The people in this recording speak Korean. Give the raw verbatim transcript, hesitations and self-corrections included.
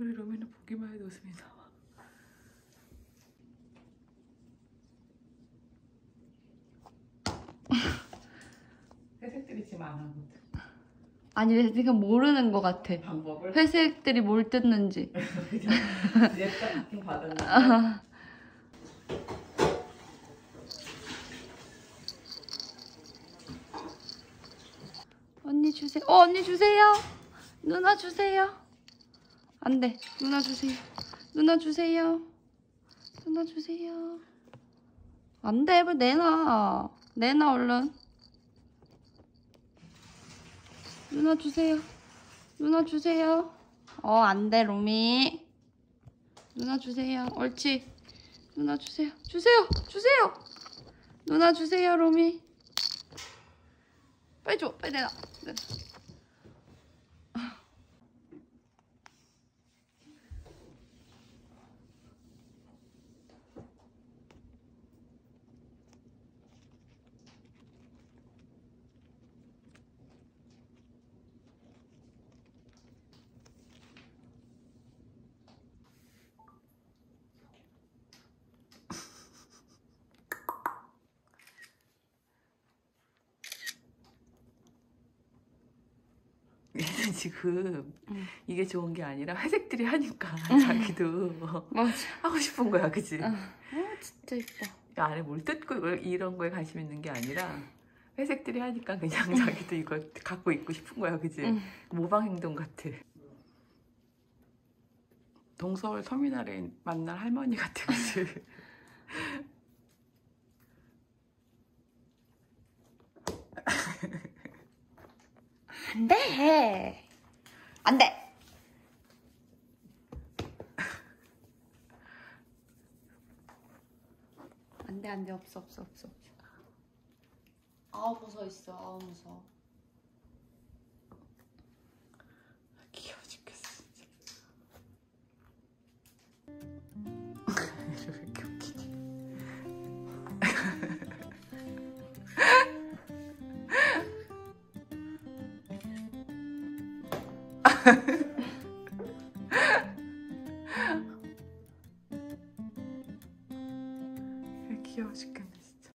우리 로미는 보기만 해도 웃음이 나와. 회색들이 지금 안 하거든. 아니 지금 모르는 것 같아. 방법을? 회색들이 뭘 뜯는지. 이제 딱 바뀐 받았는데. 언니 주세요. 어 언니 주세요. 누나 주세요. 안 돼. 누나 주세요. 누나 주세요. 누나 주세요. 안 돼. 왜 내놔. 내놔 얼른. 누나 주세요. 누나 주세요. 어, 안 돼, 로미. 누나 주세요. 옳지. 누나 주세요. 주세요. 주세요. 누나 주세요, 로미. 빨리 줘. 빨리 내놔. 내놔. 얘는 지금 응. 이게 좋은 게 아니라 회색들이 하니까 자기도 맞아. 하고 싶은 거야, 그치? 어, 어 진짜 이뻐. 안에 뭘 뜯고 이런 거에 관심 있는 게 아니라 회색들이 하니까 그냥 자기도 이거 갖고 있고 싶은 거야, 그치? 응. 모방 행동 같아. 동서울 터미널에 만날 할머니 같아, 그치? 안 돼. 안 돼. 안 돼, 안 돼. 없어, 없어, 없어. 아우, 무서워 있어. 아우, 무서워. 귀여워 죽겠어, 진짜. 왜 이렇게 웃기지? 귀여워 죽겠네.